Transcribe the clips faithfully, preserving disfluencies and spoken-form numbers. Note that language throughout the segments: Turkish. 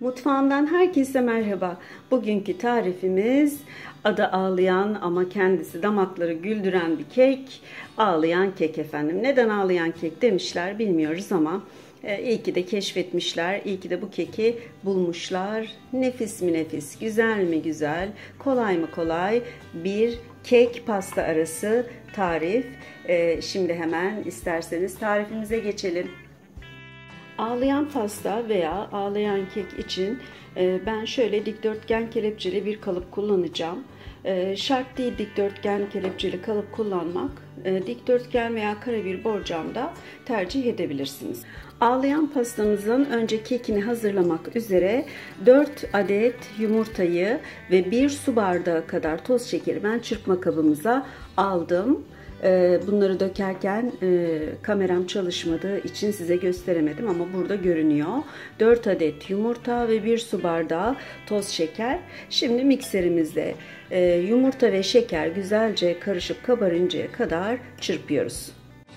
Mutfağımdan herkese merhaba. Bugünkü tarifimiz adı ağlayan ama kendisi damakları güldüren bir kek. Ağlayan kek efendim. Neden ağlayan kek demişler bilmiyoruz ama e, iyi ki de keşfetmişler. İyi ki de bu keki bulmuşlar. Nefis mi nefis, güzel mi güzel, kolay mı kolay bir kek pasta arası tarif. E, şimdi hemen isterseniz tarifimize geçelim. Ağlayan pasta veya ağlayan kek için ben şöyle dikdörtgen kelepçeli bir kalıp kullanacağım. Şart değil dikdörtgen kelepçeli kalıp kullanmak. Dikdörtgen veya kare bir borcamda tercih edebilirsiniz. Ağlayan pastamızın önce kekini hazırlamak üzere dört adet yumurtayı ve bir su bardağı kadar toz şekeri ben çırpma kabımıza aldım. Bunları dökerken e, kameram çalışmadığı için size gösteremedim ama burada görünüyor. dört adet yumurta ve bir su bardağı toz şeker. Şimdi mikserimizde e, yumurta ve şeker güzelce karışıp kabarıncaya kadar çırpıyoruz.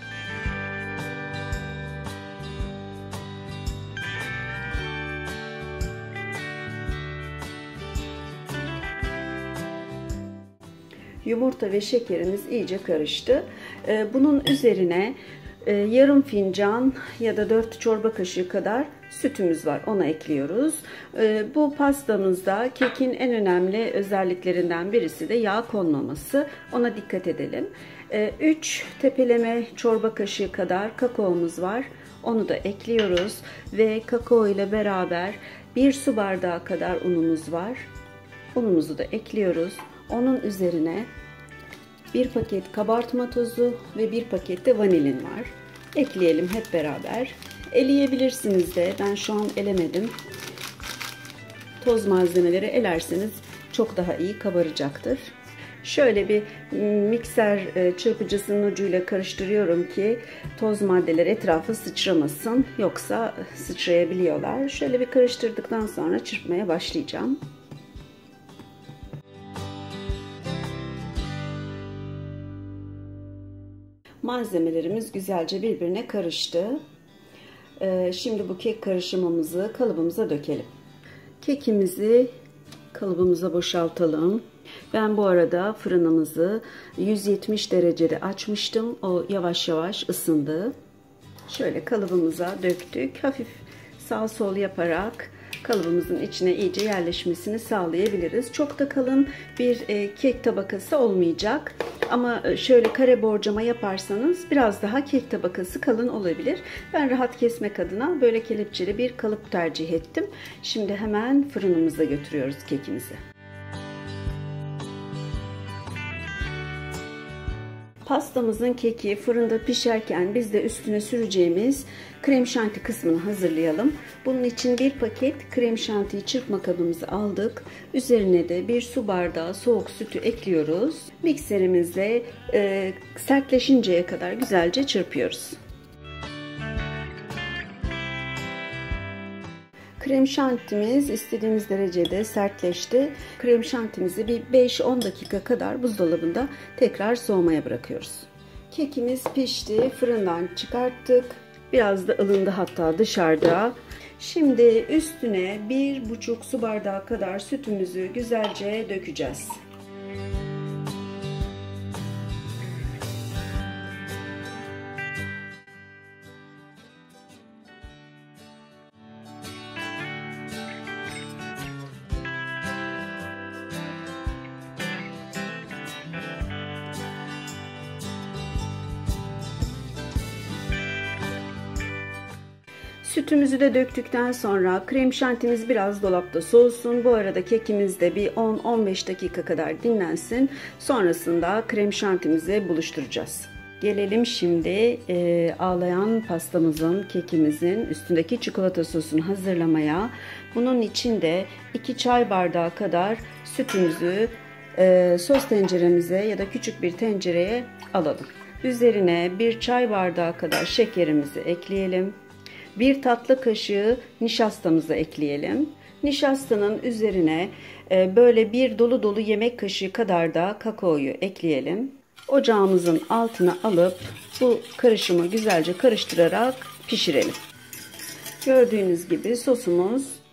Yumurta ve şekerimiz iyice karıştı. Bunun üzerine yarım fincan ya da dört çorba kaşığı kadar sütümüz var. Onu ekliyoruz. Bu pastamızda kekin en önemli özelliklerinden birisi de yağ konmaması. Ona dikkat edelim. üç tepeleme çorba kaşığı kadar kakaomuz var. Onu da ekliyoruz ve kakao ile beraber bir su bardağı kadar unumuz var. Unumuzu da ekliyoruz. Onun üzerine bir paket kabartma tozu ve bir paket de vanilin var. Ekleyelim hep beraber. Eleyebilirsiniz de. Ben şu an elemedim. Toz malzemeleri elerseniz çok daha iyi kabaracaktır. Şöyle bir mikser çırpıcısının ucuyla karıştırıyorum ki toz maddeler etrafa sıçramasın. Yoksa sıçrayabiliyorlar. Şöyle bir karıştırdıktan sonra çırpmaya başlayacağım. Malzemelerimiz güzelce birbirine karıştı. Şimdi bu kek karışımımızı kalıbımıza dökelim. Kekimizi kalıbımıza boşaltalım. Ben bu arada fırınımızı yüz yetmiş derecede açmıştım. O yavaş yavaş ısındı. Şöyle kalıbımıza döktük. Hafif sağ sol yaparak kalıbımızın içine iyice yerleşmesini sağlayabiliriz. Çok da kalın bir e, kek tabakası olmayacak. Ama şöyle kare borcama yaparsanız biraz daha kek tabakası kalın olabilir. Ben rahat kesmek adına böyle kelepçeli bir kalıp tercih ettim. Şimdi hemen fırınımıza götürüyoruz kekimizi. Pastamızın keki fırında pişerken biz de üstüne süreceğimiz krem şanti kısmını hazırlayalım. Bunun için bir paket krem şantiyi çırpma kabımıza aldık. Üzerine de bir su bardağı soğuk sütü ekliyoruz. Mikserimizde e, sertleşinceye kadar güzelce çırpıyoruz. Krem şantimiz istediğimiz derecede sertleşti. Krem şantimizi bir beş on dakika kadar buzdolabında tekrar soğumaya bırakıyoruz. Kekimiz pişti. Fırından çıkarttık. Biraz da ılındı hatta dışarıda. Şimdi üstüne bir buçuk su bardağı kadar sütümüzü güzelce dökeceğiz. Sütümüzü de döktükten sonra krem şantimiz biraz dolapta soğusun. Bu arada kekimiz de bir on on beş dakika kadar dinlensin. Sonrasında krem şantimizi buluşturacağız. Gelelim şimdi e, ağlayan pastamızın, kekimizin üstündeki çikolata sosunu hazırlamaya. Bunun için de iki çay bardağı kadar sütümüzü e, sos tenceremize ya da küçük bir tencereye alalım. Üzerine bir çay bardağı kadar şekerimizi ekleyelim. Bir tatlı kaşığı nişastamızı ekleyelim. Nişastanın üzerine böyle bir dolu dolu yemek kaşığı kadar da kakaoyu ekleyelim. Ocağımızın altına alıp bu karışımı güzelce karıştırarak pişirelim. Gördüğünüz gibi sosumuz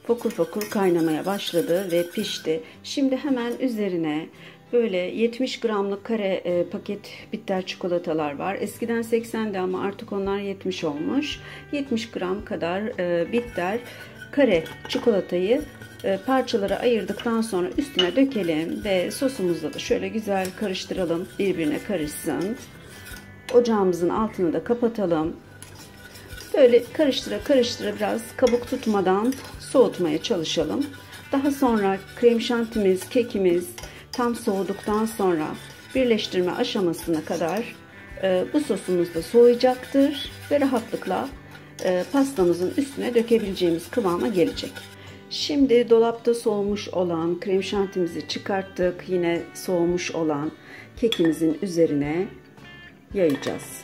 fokur fokur kaynamaya başladı ve pişti. Şimdi hemen üzerine böyle yetmiş gramlık kare e, paket bitter çikolatalar var. Eskiden seksendi ama artık onlar yetmiş olmuş. yetmiş gram kadar e, bitter kare çikolatayı e, parçalara ayırdıktan sonra üstüne dökelim ve sosumuzla da şöyle güzel karıştıralım. Birbirine karışsın. Ocağımızın altını da kapatalım. Böyle karıştıra karıştıra biraz kabuk tutmadan soğutmaya çalışalım. Daha sonra krem şantimiz, kekimiz tam soğuduktan sonra birleştirme aşamasına kadar e, bu sosumuz da soğuyacaktır ve rahatlıkla e, pastamızın üstüne dökebileceğimiz kıvama gelecek. Şimdi dolapta soğumuş olan krem şantimizi çıkarttık. Yine soğumuş olan kekimizin üzerine yayacağız.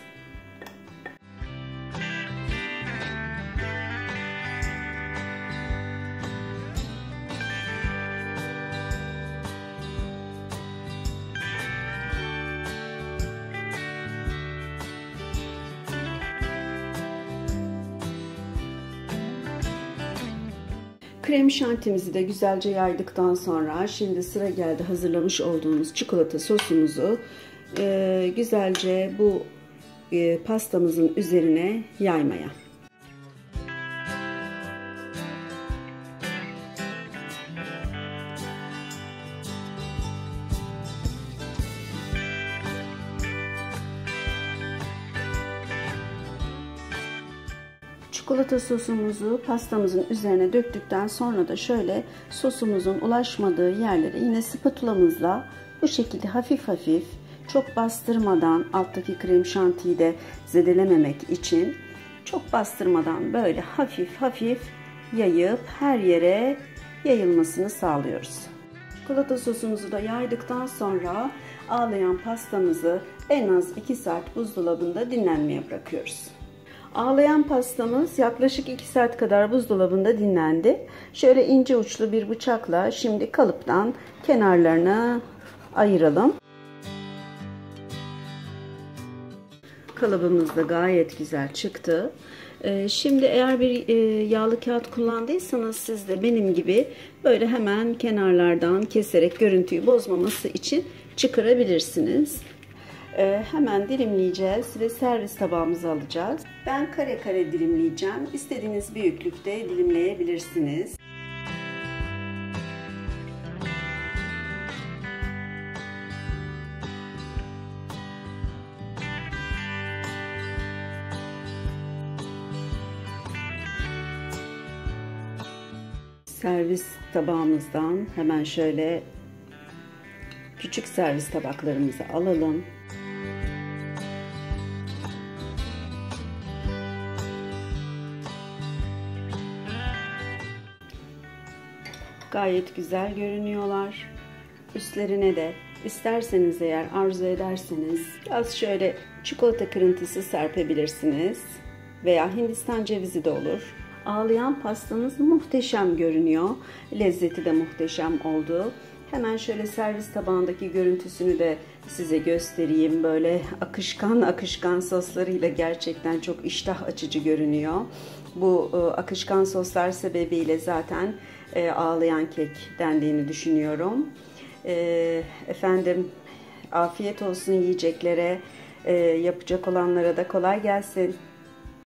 Krem şantimizi de güzelce yaydıktan sonra şimdi sıra geldi hazırlamış olduğumuz çikolata sosumuzu e, güzelce bu e, pastamızın üzerine yaymaya. Çikolata sosumuzu pastamızın üzerine döktükten sonra da şöyle sosumuzun ulaşmadığı yerlere yine spatulamızla bu şekilde hafif hafif, çok bastırmadan, alttaki krem şantiyi de zedelememek için çok bastırmadan böyle hafif hafif yayıp her yere yayılmasını sağlıyoruz. Çikolata sosumuzu da yaydıktan sonra ağlayan pastamızı en az iki saat buzdolabında dinlenmeye bırakıyoruz. Ağlayan pastamız yaklaşık iki saat kadar buzdolabında dinlendi. Şöyle ince uçlu bir bıçakla şimdi kalıptan kenarlarını ayıralım. Kalıbımız da gayet güzel çıktı. Şimdi eğer bir yağlı kağıt kullandıysanız siz de benim gibi böyle hemen kenarlardan keserek görüntüyü bozmaması için çıkarabilirsiniz. Hemen dilimleyeceğiz ve servis tabağımıza alacağız. Ben kare kare dilimleyeceğim. İstediğiniz büyüklükte dilimleyebilirsiniz. Servis tabağımızdan hemen şöyle küçük servis tabaklarımızı alalım. Gayet güzel görünüyorlar. Üstlerine de isterseniz eğer arzu ederseniz biraz şöyle çikolata kırıntısı serpebilirsiniz. Veya Hindistan cevizi de olur. Ağlayan pastanız muhteşem görünüyor. Lezzeti de muhteşem oldu. Hemen şöyle servis tabağındaki görüntüsünü de size göstereyim. Böyle akışkan akışkan soslarıyla gerçekten çok iştah açıcı görünüyor. Bu e, akışkan soslar sebebiyle zaten e, ağlayan kek dendiğini düşünüyorum. E, efendim afiyet olsun yiyeceklere, e, yapacak olanlara da kolay gelsin.